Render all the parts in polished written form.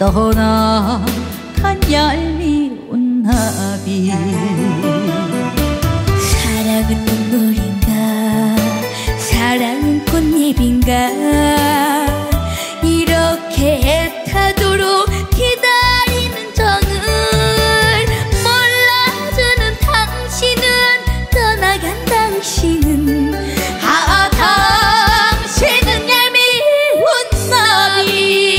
떠나간 얄미운 나비. 사랑은 눈물인가 사랑은 꽃잎인가 이렇게 애타도록 기다리는 정을 몰라주는 당신은 떠나간 당신은 당신은 얄미운 나비.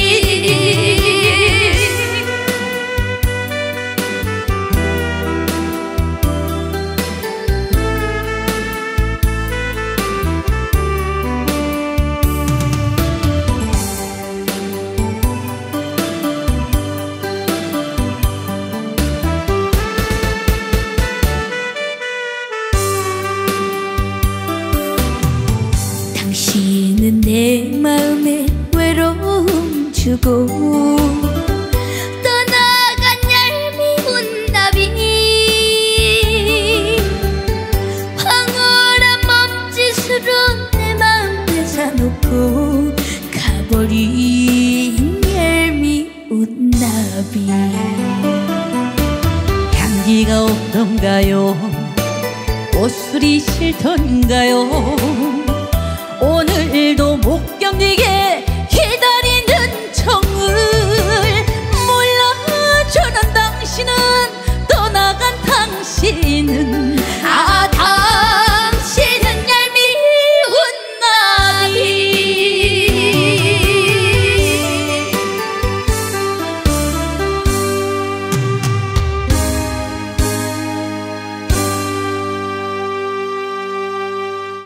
당신은 내 마음에 외로움 주고 떠나간 얄미운 나비. 황홀한 몸짓으로 내 마음 뺏어놓고 가버린 얄미운 나비. 향기가 없던가요? 옷술이 싫던가요? 오늘도 못 견디게